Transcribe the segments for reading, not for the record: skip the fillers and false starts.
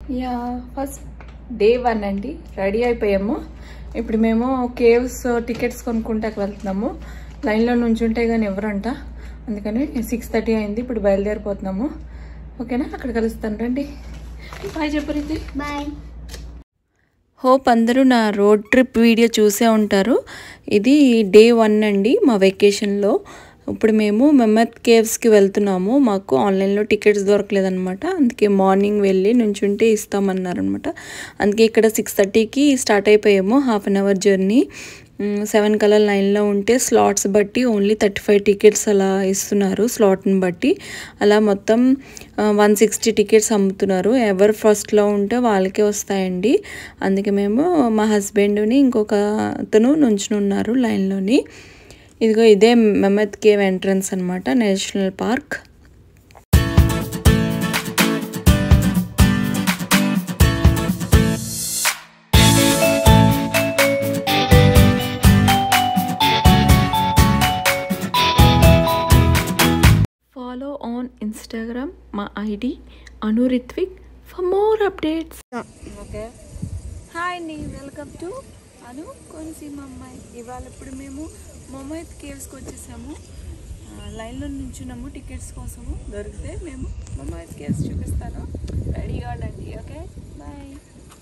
Yeah first day 1 అండి. Ready అయిపోయాము. ఇప్పుడు మేము కేవ్స్ టికెట్స్ కొనుక్కుంటాకి వెళ్తున్నాము. లైన్లో నుంచి ఉంటే కానీ ఎవరంట, అందుకని 6:30 అయింది. ఇప్పుడు బయలుదేరిపోతున్నాము. ఓకేనా, అక్కడ కలుస్తాను రండి. బాయ్ చెప్పు. బాయ్. హోప్ అందరూ నా రోడ్ ట్రిప్ వీడియో చూసే ఉంటారు. ఇది డే 1 అండి మా వెకేషన్లో. ఇప్పుడు మేము మమ్మత్ కేవ్స్కి వెళ్తున్నాము. మాకు ఆన్లైన్లో టికెట్స్ దొరకలేదనమాట. అందుకే మార్నింగ్ వెళ్ళి నుంచుంటే ఇస్తామన్నారనమాట. అందుకే ఇక్కడ 6:30కి స్టార్ట్ అయిపోయాము. Half an hour journey. 7 కల్లా లైన్లో ఉంటే స్లాట్స్ బట్టి ఓన్లీ 35 టికెట్స్ అలా ఇస్తున్నారు. స్లాట్ని బట్టి అలా మొత్తం 160 టికెట్స్ అమ్ముతున్నారు. ఎవరు ఫస్ట్లో ఉంటే వాళ్ళకే వస్తాయండి. అందుకే మేము మా హస్బెండ్ని ఇంకొక అతను నుంచునున్నారు లైన్లోని. ఇదిగో ఇదే మమ్మత్ కేవ్ ఎంట్రన్స్ అనమాట, national park. Follow on Instagram my ID Anuritvik for more updates. Okay. Hi Ni, welcome to Anu Konseema Ammai. ఇవాళ ఇప్పుడు మేము మమ్మత్ కేవ్స్కి వచ్చేసాము. లైన్లో నుంచున్నాము టికెట్స్ కోసము. దొరికితే మేము మమ్మత్ కేవ్స్ చూపిస్తాను. రెడీగా ఉండండి. Okay bye.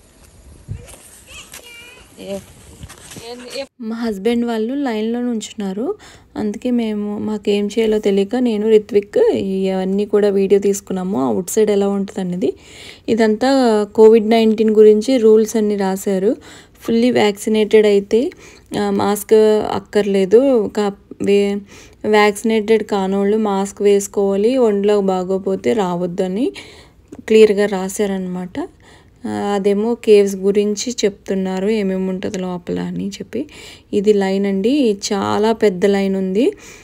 మా హస్బెండ్ వాళ్ళు లైన్లో నుంచున్నారు. అందుకే మాకేం చేయాలో తెలియక నేను రిత్విక్ ఇవన్నీ కూడా వీడియో తీసుకున్నాము. అవుట్ సైడ్ ఎలా ఉంటుంది అనేది. ఇదంతా COVID-19 గురించి రూల్స్ అన్నీ రాశారు. ఫుల్లీ వ్యాక్సినేటెడ్ అయితే మాస్క్ అక్కర్లేదు, వ్యాక్సినేటెడ్ కానోళ్ళు మాస్క్ వేసుకోవాలి, ఒంట్లో బాగోపోతే రావద్దని క్లియర్గా రాశారనమాట. అదేమో కేవ్స్ గురించి చెప్తున్నారు, ఏమేమి ఉంటుంది లోపల అని చెప్పి. ఇది లైన్ అండి, చాలా పెద్ద లైన్ ఉంది.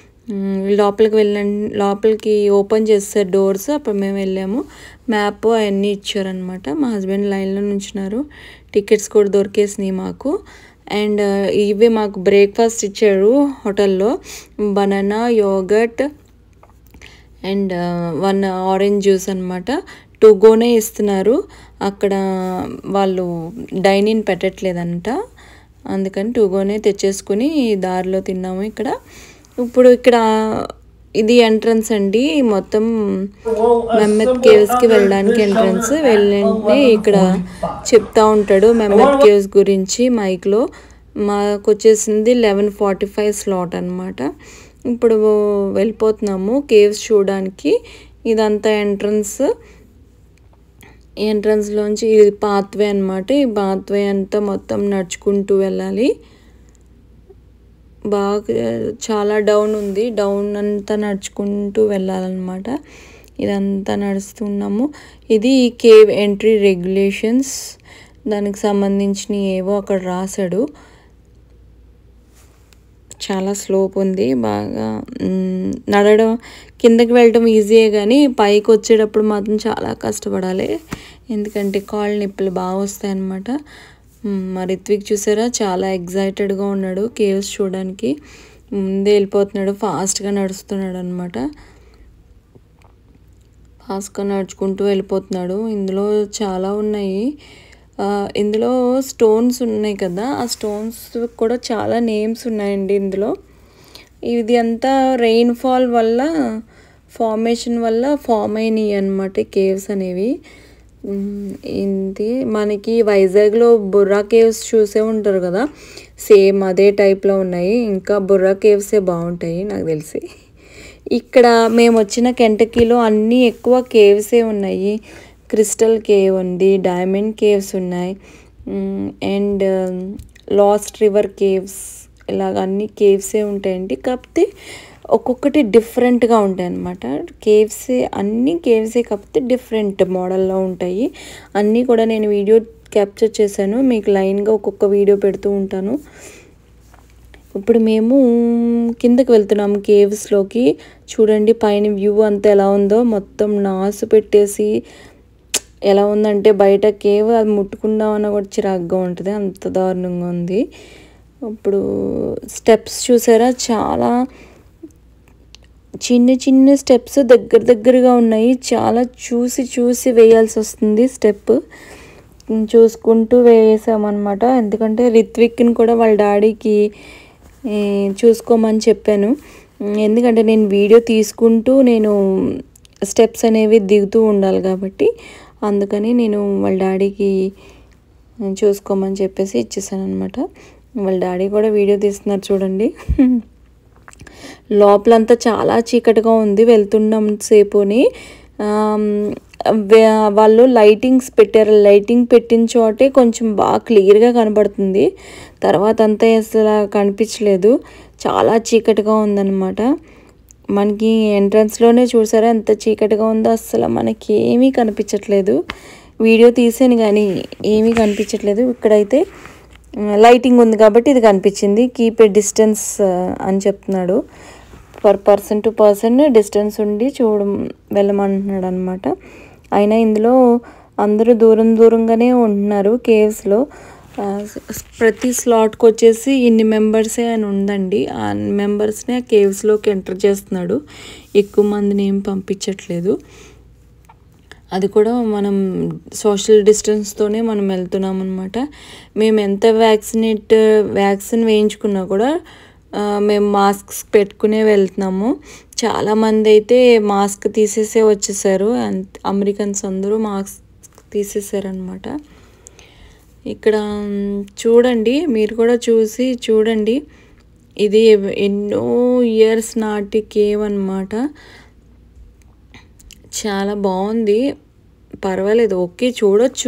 లోపలికి ఓపెన్ చేస్తారు డోర్స్. అప్పుడు మేము వెళ్ళాము. మ్యాప్ అవన్నీ ఇచ్చారనమాట. మా హస్బెండ్ లైన్లో నుంచున్నారు. టికెట్స్ కూడా దొరికేసినాయి మాకు. అండ్ ఇవి మాకు బ్రేక్ఫాస్ట్ ఇచ్చారు హోటల్లో. Banana, yogurt and 1 orange juice అనమాట. టుగోనే ఇస్తున్నారు. అక్కడ వాళ్ళు డైనింగ్ పెట్టట్లేదంట, అందుకని టుగోనే తెచ్చేసుకుని దారిలో తిన్నాము. ఇప్పుడు ఇక్కడ ఇది ఎంట్రన్స్ అండి, మొత్తం మమ్మత్ కేవ్స్కి వెళ్ళడానికి ఎంట్రన్స్. వెళ్ళండి, ఇక్కడ చెప్తా ఉంటాడు మమ్మత్ కేవ్స్ గురించి మైక్లో. మాకు వచ్చేసింది 11:45 స్లాట్ అనమాట. ఇప్పుడు వెళ్ళిపోతున్నాము కేవ్స్ చూడడానికి. ఇదంతా ఎంట్రన్స్లోంచి ఇది పాత్వే అనమాట. ఈ పాత్వే అంతా మొత్తం నడుచుకుంటూ వెళ్ళాలి. బాగా చాలా డౌన్ ఉంది. డౌన్ అంతా నడుచుకుంటూ వెళ్ళాలన్నమాట. ఇదంతా నడుస్తున్నాము. ఇది కేవ్ ఎంట్రీ రెగ్యులేషన్స్, దానికి సంబంధించిన ఏవో అక్కడ రాశాడు. చాలా స్లోప్ ఉంది. బాగా నడవడం, కిందకి వెళ్ళడం ఈజీయే కానీ పైకి వచ్చేటప్పుడు మాత్రం చాలా కష్టపడాలి. ఎందుకంటే కాళ్ళ నొప్పులు బాగా వస్తాయన్నమాట. మరి రిత్విక్ చూసారా, చాలా ఎగ్జైటెడ్గా ఉన్నాడు కేవ్స్ చూడడానికి. ముందే వెళ్ళిపోతున్నాడు, ఫాస్ట్గా నడుస్తున్నాడు అనమాట. ఫాస్ట్గా నడుచుకుంటూ వెళ్ళిపోతున్నాడు. ఇందులో చాలా ఉన్నాయి. ఇందులో స్టోన్స్ ఉన్నాయి కదా, ఆ స్టోన్స్ కూడా చాలా నేమ్స్ ఉన్నాయండి ఇందులో. ఇది అంతా రెయిన్ఫాల్ వల్ల, ఫార్మేషన్ వల్ల ఫామ్ అయినాయి అన్నమాట కేవ్స్ అనేవి. ఇది మనకి వైజాగ్లో బుర్రా కేవ్స్ చూసే ఉంటారు కదా, సేమ్ అదే టైప్లో ఉన్నాయి. ఇంకా బుర్రా కేవ్సే బాగుంటాయి నాకు తెలిసి. ఇక్కడ మేము వచ్చిన కెంటకీలో అన్నీ ఎక్కువ కేవ్సే ఉన్నాయి. క్రిస్టల్ కేవ్ ఉంది, డైమండ్ కేవ్స్ ఉన్నాయి, అండ్ లాస్ట్ రివర్ కేవ్స్, ఇలాగ అన్ని కేవ్సే ఉంటాయండి. కాకపోతే ఒక్కొక్కటి డిఫరెంట్గా ఉంటాయి అన్నమాట. అన్ని కేవ్సే కాకపోతే డిఫరెంట్ మోడల్లో ఉంటాయి. అన్నీ కూడా నేను వీడియో క్యాప్చర్ చేశాను, మీకు లైన్గా ఒక్కొక్క వీడియో పెడుతూ ఉంటాను. ఇప్పుడు మేము కిందకి వెళ్తున్నాము కేవ్స్లోకి. చూడండి పైన వ్యూ అంతా ఎలా ఉందో, మొత్తం నాసు పెట్టేసి ఎలా ఉందంటే బయట కేవ్ అది ముట్టుకుందామన్నా కూడా చిరాగ్గా ఉంటుంది, అంత దారుణంగా ఉంది. ఇప్పుడు స్టెప్స్ చూసారా, చిన్న చిన్న స్టెప్స్ దగ్గరగా ఉన్నాయి. చాలా చూసి చూసి వేయాల్సి వస్తుంది స్టెప్. చూసుకుంటూ వేసామన్నమాట. ఎందుకంటే రిత్విక్ని కూడా వాళ్ళ డాడీకి చూసుకోమని చెప్పాను. ఎందుకంటే నేను వీడియో తీసుకుంటూ నేను స్టెప్స్ అనేవి దిగుతూ ఉండాలి కాబట్టి, అందుకని నేను వాళ్ళ డాడీకి చూసుకోమని చెప్పేసి ఇచ్చేసాను అనమాట. వాళ్ళ డాడీ కూడా వీడియో తీస్తున్నారు చూడండి. లోపలంతా చాలా చీకటిగా ఉంది. వెళ్తున్నాం సేపుని వాళ్ళు లైటింగ్స్ పెట్టారు. లైటింగ్ పెట్టిన చోటే కొంచెం బాగా క్లియర్గా కనబడుతుంది. తర్వాత అంతా అసలు కనిపించలేదు. చాలా చీకటిగా ఉందన్నమాట. మనకి ఎంట్రన్స్లోనే చూసారా ఎంత చీకటిగా ఉందో. అసలు మనకి ఏమీ కనిపించట్లేదు. వీడియో తీసాను కానీ ఏమీ కనిపించట్లేదు. ఇక్కడైతే లైటింగ్ ఉంది కాబట్టి ఇది కనిపించింది. కీప్ ఏ డిస్టెన్స్ అని చెప్తున్నాడు. పర్సన్ టు పర్సన్ డిస్టెన్స్ ఉండి వెళ్ళమంటున్నాడు అనమాట. అయినా ఇందులో అందరూ దూరంగానే ఉంటున్నారు కేవ్స్లో. ప్రతి స్లాట్కి వచ్చేసి ఇన్ని మెంబర్సే అని ఉందండి. ఆ మెంబర్స్ని ఆ కేవ్స్లోకి ఎంటర్ చేస్తున్నాడు. ఎక్కువ మందిని ఏం పంపించట్లేదు. అది కూడా మనం సోషల్ డిస్టెన్స్తోనే మనం వెళ్తున్నాం అనమాట. మేము ఎంత వ్యాక్సిన్ వేయించుకున్నా కూడా మేము మాస్క్స్ పెట్టుకునే వెళ్తున్నాము. చాలామంది అయితే మాస్క్ తీసేసే వచ్చేసారు. అమెరికన్స్ అందరూ మాస్క్ తీసేసారనమాట. ఇక్కడ చూడండి, మీరు కూడా చూడండి. ఇది ఎన్నో ఇయర్స్ నాటి కేవ్ అన్నమాట. చాలా బాగుంది, పర్వాలేదు, ఓకే చూడొచ్చు.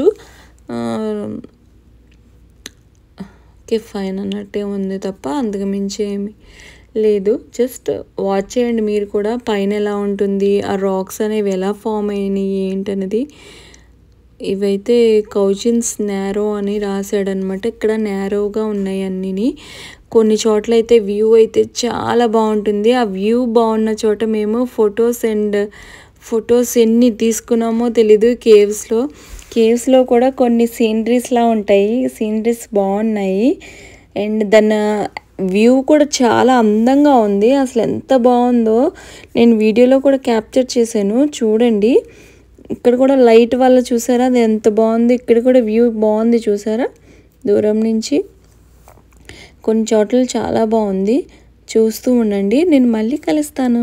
ఓకే ఫైన్ అన్నట్టే ఉంది తప్ప అంతకు మించి ఏమి లేదు. జస్ట్ వాచ్ చేయండి మీరు కూడా పైన ఎలా ఉంటుంది, ఆ రాక్స్ అనేవి ఎలా ఫామ్ అయినాయి ఏంటనేది. ఇవైతే కౌచిన్స్ నేరో అని రాశాడనమాట. ఇక్కడ నేరోగా ఉన్నాయి అన్నీ. కొన్ని చోట్ల అయితే వ్యూ అయితే చాలా బాగుంటుంది. ఆ వ్యూ బాగున్న చోట మేము ఫొటోస్ ఎన్ని తీసుకున్నామో తెలీదు. కేవ్స్లో కూడా కొన్ని సీనరీస్లా ఉంటాయి. సీనరీస్ బాగున్నాయి. అండ్ దాని వ్యూ కూడా చాలా అందంగా ఉంది. అసలు ఎంత బాగుందో నేను వీడియోలో కూడా క్యాప్చర్ చేశాను చూడండి. ఇక్కడ కూడా లైట్ వల్ల చూసారా అది ఎంత బాగుంది. ఇక్కడ కూడా వ్యూ బాగుంది చూసారా దూరం నుంచి. కొన్ని చోట్ల చాలా బాగుంది. చూస్తూ ఉండండి, నేను మళ్ళీ కలుస్తాను.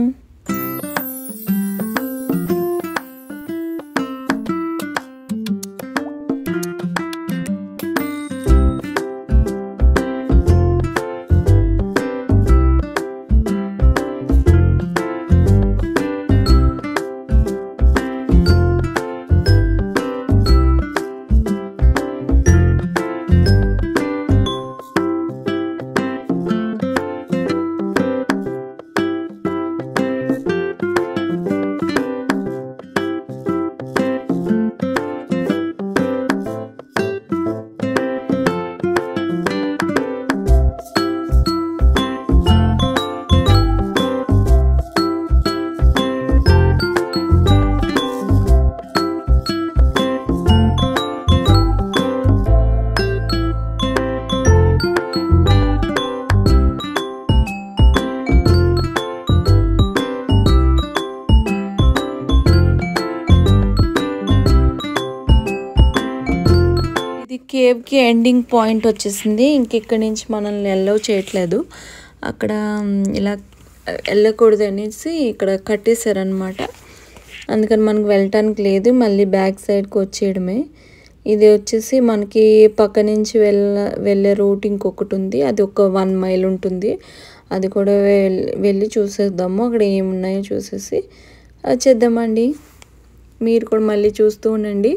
కేవ్కి ఎండింగ్ పాయింట్ వచ్చేసింది. ఇంకెక్కడి నుంచి మనల్ని ఎల్లో చేయట్లేదు. అక్కడ ఇలా వెళ్ళకూడదు అనేసి ఇక్కడ కట్టేశారనమాట. అందుకని మనకు వెళ్ళటానికి లేదు, మళ్ళీ బ్యాక్ సైడ్కి వచ్చేయడమే. ఇది వచ్చేసి మనకి పక్క నుంచి వెళ్ళే రూట్ ఇంకొకటి ఉంది. అది ఒక 1 మైల్ ఉంటుంది. అది కూడా వెళ్ళి చూసేద్దాము. అక్కడ ఏమున్నాయో చూసేసి వచ్చేద్దామండి. మీరు కూడా మళ్ళీ చూస్తూ ఉండండి.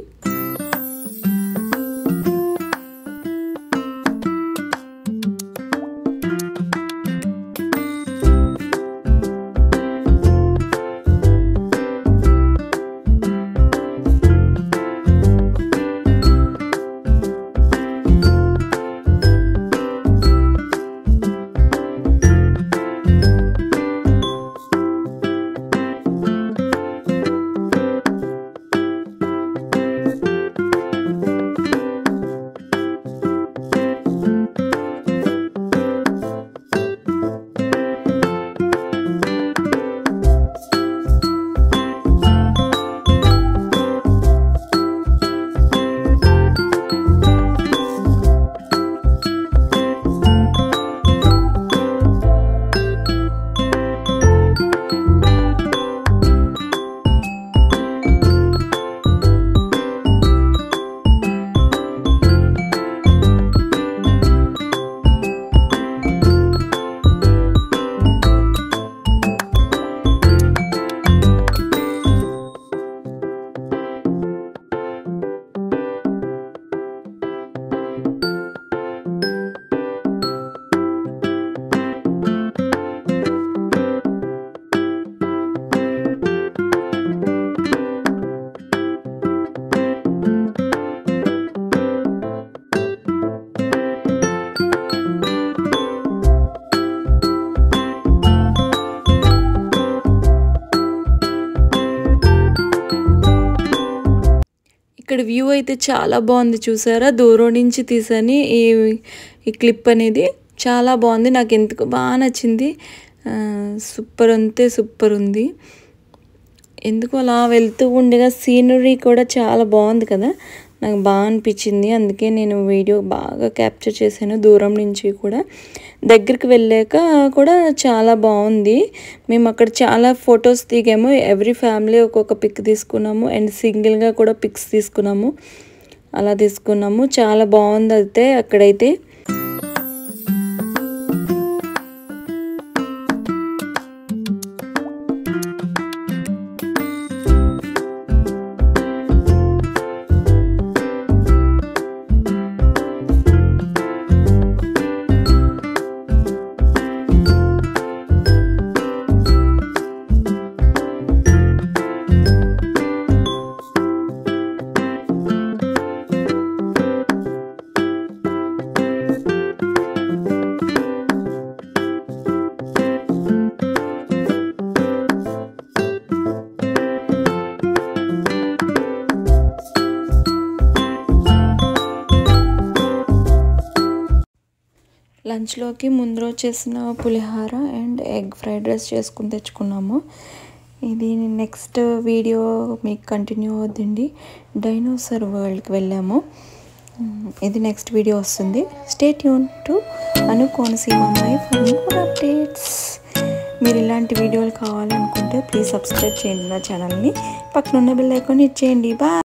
వ్యూ అయితే చాలా బాగుంది చూసారా, దూరం నుంచి తీసాని ఈ క్లిప్ అనేది చాలా బాగుంది, నాకు ఎందుకు బాగా నచ్చింది. సూపర్ అంతే సూపర్ ఉంది. ఎందుకు అలా వెళ్తూ ఉండగా సీనరీ కూడా చాలా బాగుంది కదా, నాకు బాగా అనిపించింది. అందుకే నేను వీడియో బాగా క్యాప్చర్ చేశాను దూరం నుంచి కూడా. దగ్గరికి వెళ్ళాక కూడా చాలా బాగుంది. మేము అక్కడ చాలా ఫొటోస్ దిగాము. ఎవ్రీ ఫ్యామిలీ ఒక్కొక్క పిక్ తీసుకున్నాము అండ్ సింగిల్గా కూడా పిక్స్ తీసుకున్నాము. అలా తీసుకున్నాము, చాలా బాగుంది అయితే అక్కడైతే. లంచ్లోకి ముందు రోజు చేసిన pulihora and egg fried rice చేసుకుని తెచ్చుకున్నాము. ఇది నెక్స్ట్ వీడియో మీకు కంటిన్యూ అవుతుందండి. డైనోసార్ వరల్డ్కి వెళ్ళాము. ఇది నెక్స్ట్ వీడియో వస్తుంది. Stay tune to Anu Konaseema అమ్మాయి ఫర్ మోర్ అప్డేట్స్. మీరు ఇలాంటి వీడియోలు కావాలనుకుంటే ప్లీజ్ సబ్స్క్రైబ్ చేయండి నా ఛానల్ని. పక్కన ఉన్న బెల్ ఐకాన్ హిట్ చేయండి. బాయ్.